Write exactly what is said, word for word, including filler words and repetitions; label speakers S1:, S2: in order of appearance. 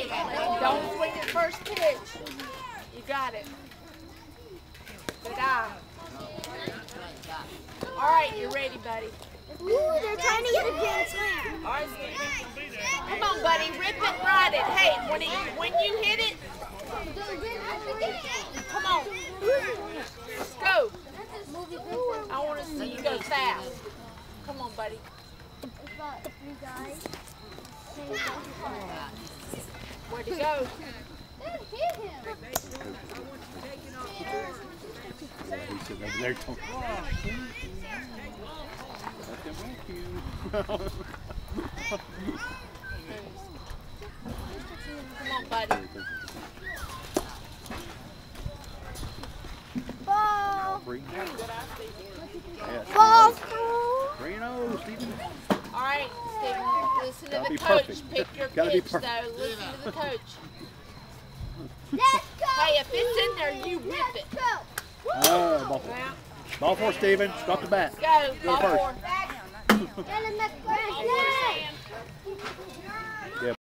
S1: Hey, don't swing at first pitch. You got it. Good eye. All right, you're ready, buddy.
S2: Ooh, they're trying to get a grand slam.
S1: All right, come on, buddy. Rip it, ride it. Hey, when, it, when you hit it, come on. Let's go. I want to see you go fast. Come on, buddy. Where'd he go?
S3: He's sitting over there talking. Let them whack you.
S1: Come on, buddy.
S2: Ball.
S3: Three.
S2: Ball.
S3: Three and oh, Stephen.
S1: All right, Stephen, listen to
S3: Gotta
S1: the
S3: be
S1: coach.
S3: perfect.
S1: Pick your
S3: Gotta be
S1: pitch,
S3: perfect.
S1: though. Listen to the coach.
S2: Let's go.
S1: Hey, if it's in there, you rip it.
S2: Let's go.
S3: Oh, ball four.
S1: Well,
S3: Ball four, Stephen. Drop the bat.
S1: go.
S3: Go
S1: Ball
S3: first.
S1: four.
S2: Get him at first.
S1: All we're saying.